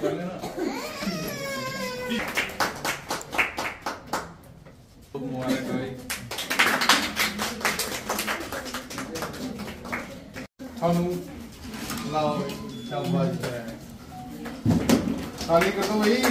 ताली कर दो भाई।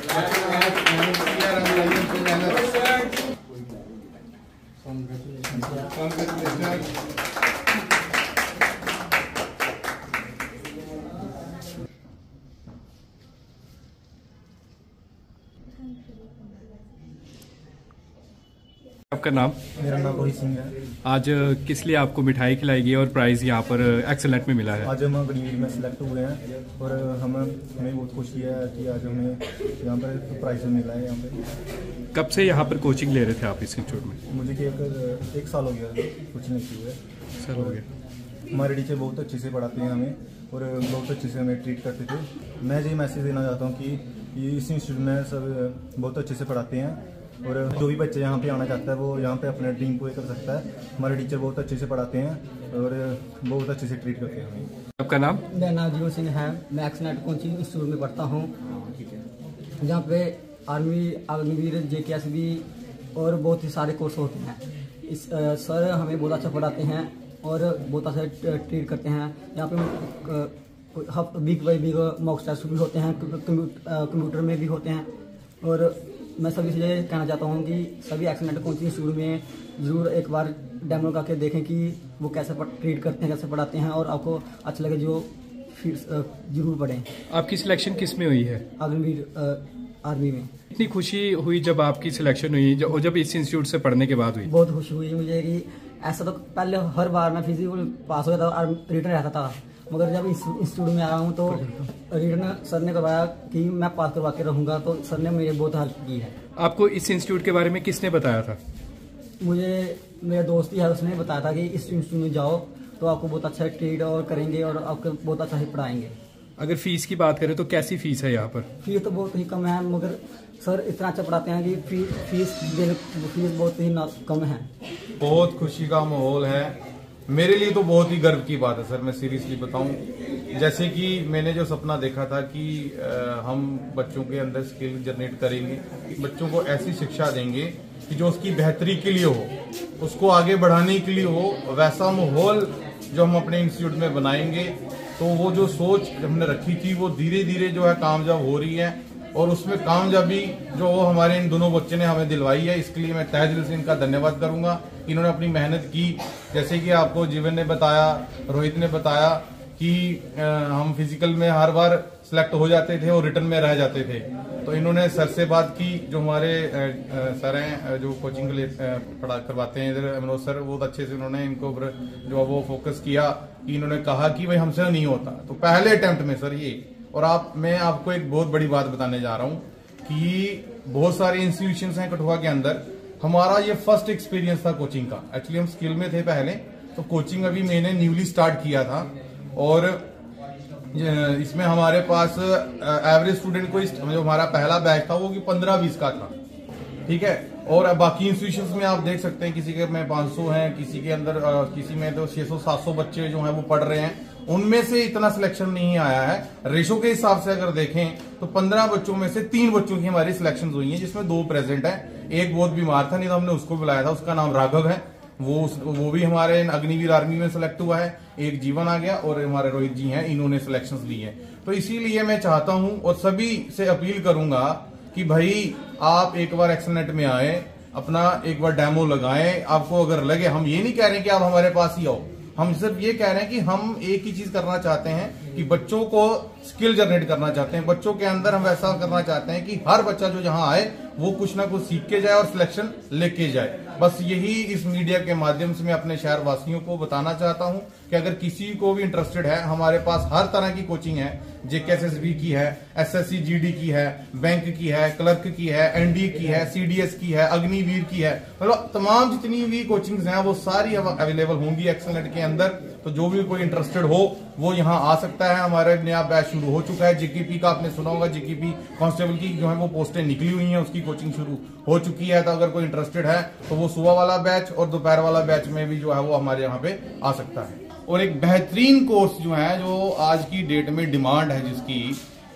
आपका नाम? मेरा नाम रोहित सिंह है। आज किस लिए आपको मिठाई खिलाई गई और प्राइज यहाँ पर एक्सेलेंट में मिला है? आज हम अग्निवीर में सिलेक्ट हुए हैं और हमें बहुत खुशी है कि आज हमें यहाँ पर प्राइज मिला है। यहाँ पे कब से यहाँ पर कोचिंग ले रहे थे आप इस इंस्टीट्यूट में? मुझे एक साल हो गया कोचिंग लेते हुए। सर हो गया। हमारे टीचर बहुत अच्छे से पढ़ाते हैं हमें और बहुत अच्छे से हमें ट्रीट करते थे। मैं ये मैसेज देना चाहता हूँ कि इस इंस्टीट्यूट में सब बहुत अच्छे से पढ़ाते हैं और जो भी बच्चे यहाँ पे आना चाहता है वो यहाँ पे अपने ड्रीम पूरे कर सकता है। हमारे टीचर बहुत अच्छे से पढ़ाते हैं और बहुत अच्छे से ट्रीट करते हैं हमें। आपका नाम? मेरा नाम जीवन सिंह है। मैं एक्सनेट कोचिंग इंस्टीट्यूट में पढ़ता हूँ, जहाँ पे आर्मी, अग्निवीर, JKSB और बहुत ही सारे कोर्स होते हैं। सर हमें बहुत अच्छा पढ़ाते हैं और बहुत अच्छा ट्रीट करते हैं। यहाँ पे week by week mock test भी होते हैं, कंप्यूटर में भी होते हैं। और मैं सभी से ये कहना चाहता हूँ कि सभी एक्सनेट कोचिंग इंस्टीट्यूट में ज़रूर एक बार डेमो करके देखें कि वो कैसे ट्रीट करते हैं, कैसे पढ़ाते हैं और आपको अच्छा लगे जो फिर जरूर पढ़ें। आपकी सिलेक्शन किस में हुई है? अग्निवीर आर्मी में। इतनी खुशी हुई जब आपकी सिलेक्शन हुई, जब इस इंस्टीट्यूट से पढ़ने के बाद हुई? बहुत खुशी हुई मुझे कि ऐसा तो पहले हर बार मैं फिजिकल पास हो गया था और रिटर्न रहता था, मगर जब इस इंस्टीट्यूट में आया हूँ तो रिटर्न सर ने करवाया कि मैं पास करवा के रहूँगा, तो सर ने मेरी बहुत हेल्प की है। आपको इस इंस्टीट्यूट के बारे में किसने बताया था? मुझे मेरा दोस्त ही है, उसने बताया था कि इस इंस्टीट्यूट में जाओ तो आपको बहुत अच्छा ट्रीट और करेंगे और आपको बहुत अच्छा ही पढ़ाएंगे। अगर फीस की बात करें तो कैसी फीस है यहाँ पर? फीस तो बहुत ही कम है, मगर सर इतना अच्छा पढ़ाते हैं कि फीस बहुत ही कम है। बहुत खुशी का माहौल है। मेरे लिए तो बहुत ही गर्व की बात है सर, मैं सीरियसली बताऊं। जैसे कि मैंने जो सपना देखा था कि हम बच्चों के अंदर स्किल जनरेट करेंगे, बच्चों को ऐसी शिक्षा देंगे कि जो उसकी बेहतरी के लिए हो, उसको आगे बढ़ाने के लिए हो, वैसा माहौल जो हम अपने इंस्टीट्यूट में बनाएंगे, तो वो जो सोच हमने रखी थी वो धीरे धीरे जो है कामयाब हो रही है। और उसमें कामयाबी जो हमारे इन दोनों बच्चे ने हमें दिलवाई है, इसके लिए मैं तहे दिल से इनका धन्यवाद करूंगा। इन्होंने अपनी मेहनत की, जैसे कि आपको जीवन ने बताया, रोहित ने बताया कि हम फिजिकल में हर बार सिलेक्ट हो जाते थे और रिटर्न में रह जाते थे। तो इन्होंने सर से बात की, जो हमारे सर हैं जो कोचिंग के लिए पढ़ा करवाते हैं इधर, मनोज सर, बहुत अच्छे से उन्होंने इनको जो वो फोकस किया कि इन्होंने कहा कि भाई हमसे नहीं होता। तो पहले अटेम्प्ट में सर ये, और मैं आपको एक बहुत बड़ी बात बताने जा रहा हूं कि बहुत सारे इंस्टीट्यूशंस हैं कठुआ के अंदर, हमारा ये फर्स्ट एक्सपीरियंस था कोचिंग का। एक्चुअली हम स्किल में थे पहले, तो कोचिंग अभी मैंने न्यूली स्टार्ट किया था और इसमें हमारे पास एवरेज स्टूडेंट को जो हमारा पहला बैच था वो कि 15-20 का था, ठीक है। और बाकी इंस्टीट्यूशंस में आप देख सकते हैं किसी के में 500 हैं, किसी के अंदर किसी में तो 600-700 बच्चे जो हैं वो पढ़ रहे हैं। उनमें से इतना सिलेक्शन नहीं आया है। रेशो के हिसाब से अगर देखें तो 15 बच्चों में से 3 बच्चों की हमारी सिलेक्शन हुई है, जिसमें 2 प्रेजेंट हैं। एक बहुत बीमार था, नहीं तो हमने उसको बुलाया था, उसका नाम राघव है, वो भी हमारे अग्निवीर आर्मी में सिलेक्ट हुआ है। एक जीवन आ गया और हमारे रोहित जी हैं, इन्होंने सिलेक्शंस ली है। तो इसीलिए मैं चाहता हूं और सभी से अपील करूंगा कि भाई आप एक बार एक्सनेट में आए, अपना एक बार डेमो लगाएं। आपको अगर लगे, हम ये नहीं कह रहे कि आप हमारे पास ही आओ, हम सिर्फ ये कह रहे हैं कि हम एक ही चीज करना चाहते हैं कि बच्चों को स्किल जनरेट करना चाहते हैं। बच्चों के अंदर हम ऐसा करना चाहते हैं कि हर बच्चा जो यहाँ आए वो कुछ ना कुछ सीख के जाए और सिलेक्शन लेके जाए। बस यही इस मीडिया के माध्यम से मैं अपने शहर वासियों को बताना चाहता हूं कि अगर किसी को भी इंटरेस्टेड है, हमारे पास हर तरह की कोचिंग है। JKSB की है, SSC GD की है, बैंक की है, क्लर्क की है, ND की है, CDS की है, अग्निवीर की है, मतलब तमाम जितनी भी कोचिंग्स हैं वो सारी अवेलेबल होंगी एक्सनेट के अंदर। तो जो भी कोई इंटरेस्टेड हो वो यहाँ आ सकता है। हमारा नया बैच शुरू हो चुका है। JKP का आपने सुना होगा, JKP कांस्टेबल की जो है वो पोस्टें निकली हुई हैं, उसकी कोचिंग शुरू हो चुकी है। तो अगर कोई इंटरेस्टेड है तो वो सुबह वाला बैच और दोपहर वाला बैच में भी जो है वो हमारे यहाँ पे आ सकता है। और एक बेहतरीन कोर्स जो है, जो आज की डेट में डिमांड है जिसकी,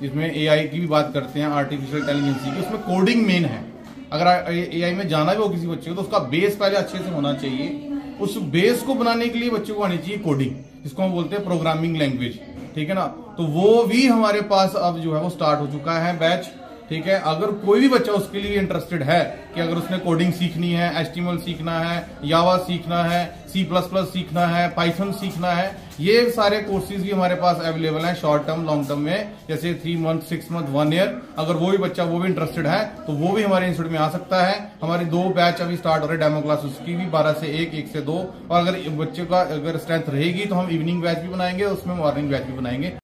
जिसमें एआई की भी बात करते हैं, आर्टिफिशियल इंटेलिजेंस की, उसमें कोडिंग मेन है। अगर एआई में जाना भी हो किसी बच्चे को तो उसका बेस पहले अच्छे से होना चाहिए। उस बेस को बनाने के लिए बच्चे को आनी चाहिए कोडिंग, जिसको हम बोलते हैं प्रोग्रामिंग लैंग्वेज, ठीक है ना। तो वो भी हमारे पास अब जो है वो स्टार्ट हो चुका है बैच, ठीक है। अगर कोई भी बच्चा उसके लिए इंटरेस्टेड है कि अगर उसने कोडिंग सीखनी है, HTML सीखना है, जावा सीखना है, C++ सीखना है, पाइथन सीखना है, ये सारे कोर्सेज भी हमारे पास अवेलेबल हैं शॉर्ट टर्म, लॉन्ग टर्म में, जैसे 3 मंथ, 6 मंथ, 1 ईयर। अगर वो भी बच्चा वो भी इंटरेस्टेड है तो वो भी हमारे इंस्टीट्यूट में आ सकता है। हमारी 2 बैच अभी स्टार्ट हो रहे हैं डेमो क्लास, उसकी भी 12 से 1, 1 से 2। और अगर बच्चे का अगर स्ट्रेंथ रहेगी तो हम इवनिंग बैच भी बनाएंगे, उसमें मॉर्निंग बैच भी बनाएंगे।